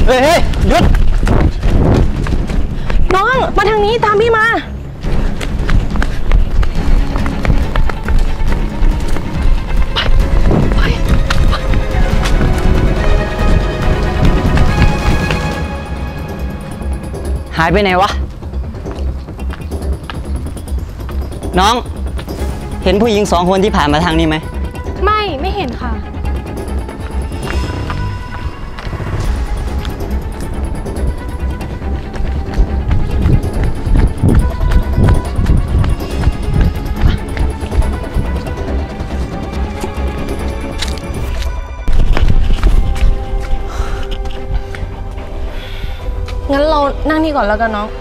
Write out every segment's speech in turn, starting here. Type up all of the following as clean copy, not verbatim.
เฮ้ยหยุดน้องมาทางนี้ตามพี่มาหายไปไหนวะน้องเห็นผู้หญิง2 คนที่ผ่านมาทางนี้ไหมไม่เห็นค่ะงั้นเรานั่งนี่ก่อนแล้วกันน้อง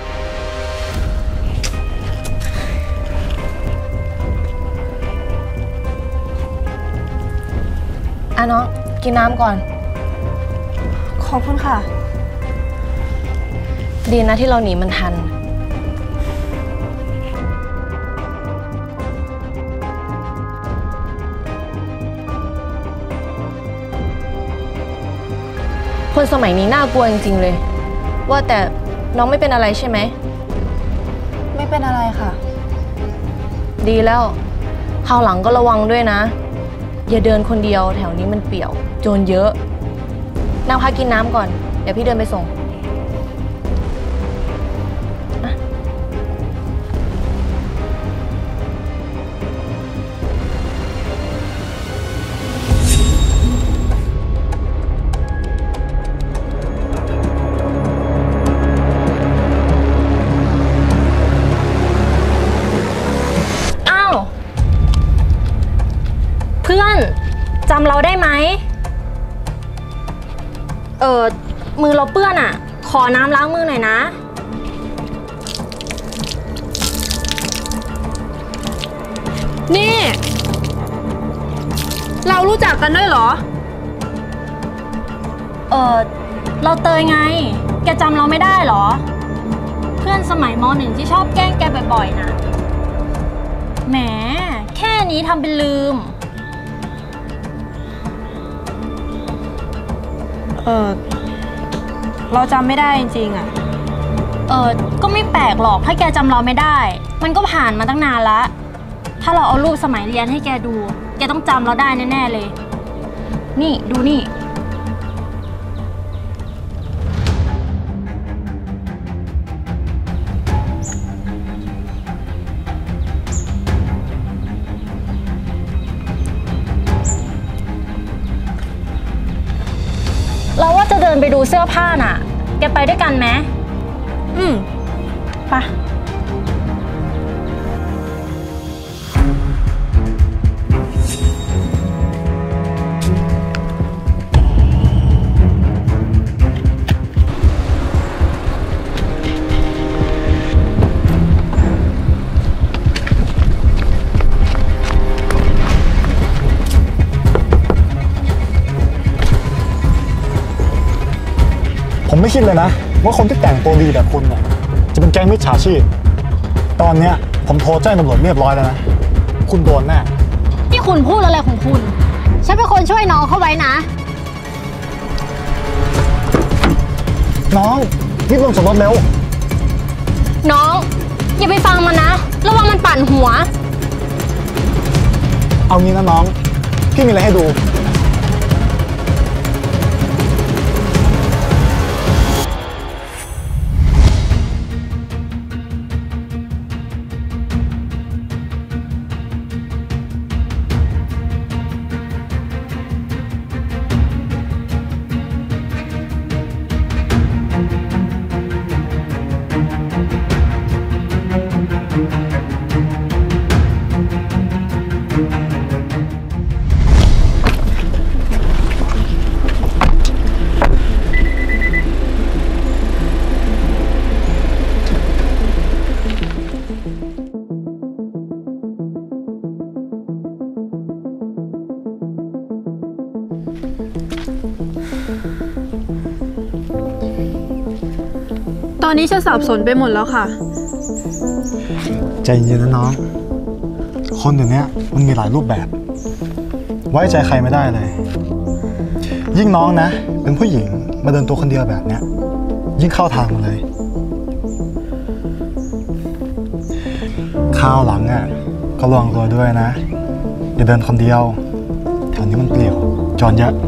น้องกินน้ำก่อนขอบคุณค่ะดีนะที่เราหนีมันทันคนสมัยนี้น่ากลัวจริงๆเลยว่าแต่น้องไม่เป็นอะไรใช่ไหมไม่เป็นอะไรค่ะดีแล้วคราวหลังก็ระวังด้วยนะอย่าเดินคนเดียวแถวนี้มันเปี่ยวโจรเยอะนั่งพักกินน้ำก่อนเดี๋ยวพี่เดินไปส่งเพื่อนจำเราได้ไหมมือเราเปื้อนอ่ะขอน้ำล้างมือหน่อยนะนี่เรารู้จักกันด้วยเหรอเราเตยไงแกจำเราไม่ได้เหรอเพื่อนสมัยม.1ที่ชอบแกล้งแกบ่อยๆนะแหมแค่นี้ทำเป็นลืมเราจำไม่ได้จริงๆอ่ะก็ไม่แปลกหรอกถ้าแกจำเราไม่ได้มันก็ผ่านมาตั้งนานละถ้าเราเอารูปสมัยเรียนให้แกดูแกต้องจำเราได้แน่ๆเลยนี่ดูนี่เราว่าจะเดินไปดูเสื้อผ้าน่ะแกไปด้วยกันไหมไปผมไม่คิดเลยนะว่าคนที่แต่งตัวดีแบบคุณเนี่ยจะเป็นแก๊งมิจฉาชีพตอนเนี้ยผมโทรแจ้งตำรวจเรียบร้อยแล้วนะคุณโดนแน่ที่คุณพูดอะไรของคุณฉันเป็นคนช่วยน้องเขาไว้นะน้องรีบลงจากรถเร็วน้องอย่าไปฟังมันนะระวังมันปั่นหัวเอางี้นะน้องพี่มีอะไรให้ดูตอนนี้ฉันสับสนไปหมดแล้วค่ะใจเย็นนะน้องคนเดี๋ยวนี้มันมีหลายรูปแบบไว้ใจใครไม่ได้เลยยิ่งน้องนะเป็นผู้หญิงมาเดินตัวคนเดียวแบบเนี้ยยิ่งเข้าทางมาเลยคราวหลังอ่ะก็ระวังตัวด้วยนะอย่าเดินคนเดียวแถวนี้มันเปลี่ยวจรเยอะ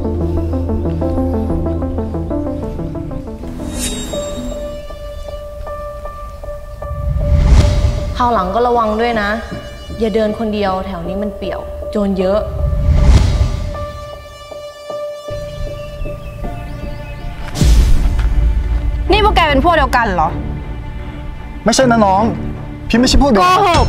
คราวหลังก็ระวังด้วยนะ อย่าเดินคนเดียวแถวนี้มันเปี่ยวโจรเยอะนี่พวกแกเป็นพวกเดียวกันเหรอไม่ใช่นะน้องพี่ไม่ใช่พวกเดีโกยวกันหก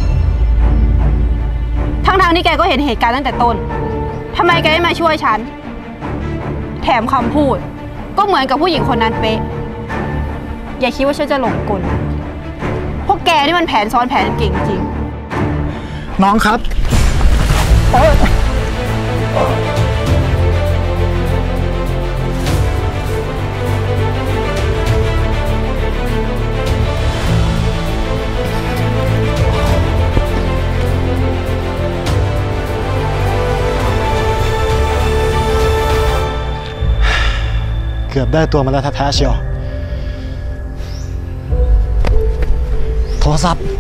ทั้งที่แกก็เห็นเหตุการณ์ตั้งแต่ต้นทำไมแกไม่มาช่วยฉัน แถมคำพูดก็เหมือนกับผู้หญิงคนนั้นเป๊ะอย่าคิดว่าฉันจะหลงกลพวกแกนี่มันแผนซ้อนแผนเก่งจริงน้องครับเกือบได้ตัวมาแล้วแท้ๆเชียวโทรศัพท์